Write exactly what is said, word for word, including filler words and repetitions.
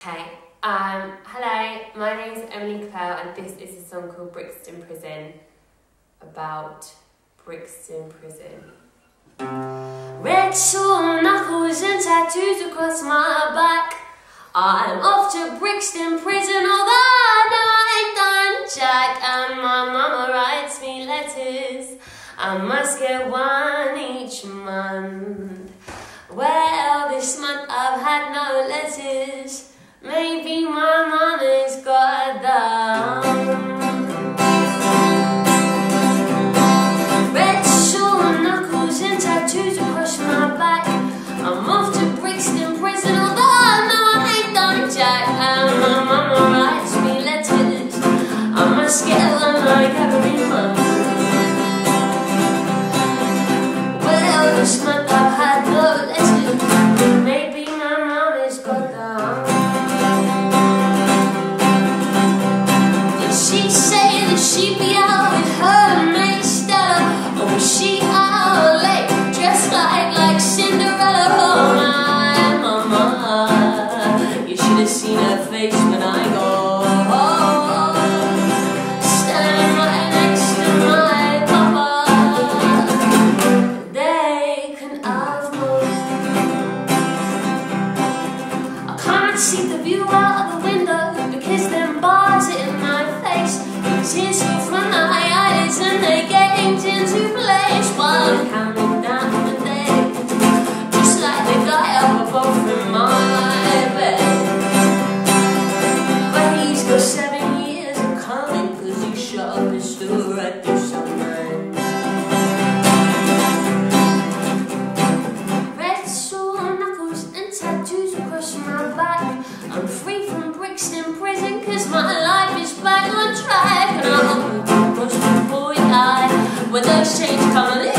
Okay, um, hello, my name is Emily Capell and this is a song called Brixton Prison, about Brixton Prison. Red sore knuckles and tattoos across my back. I'm off to Brixton Prison, although I ain't done jack. And my mama writes me letters, I must get one each month. Well, this month I've had no letters. Maybe my mama's got them. Red sore knuckles and tattoos across my back. I'm off to Brixton Prison, although I know I ain't done jack. And my mama writes me letters, I must get one like every month. Well, this month I've had no letters. Maybe my mama's got them. She say that she be out with her mate Stella, or was she out late, dressed like like Cinderella? Oh my mama, you should have seen her face when I go home, standing right next to my papa. They can have more. I can't see the view out of the window because them bars are in my face. Tears fall from my eyes and they gained into place while I'm counting down the days, just like the guy up above from my bed. But he's got seven years of counting cause he shot up his store right through some lines. Red sore knuckles and tattoos across my back. I'm free from Brixton Prison cause my life is back on track. And I hope most before we die, when those change come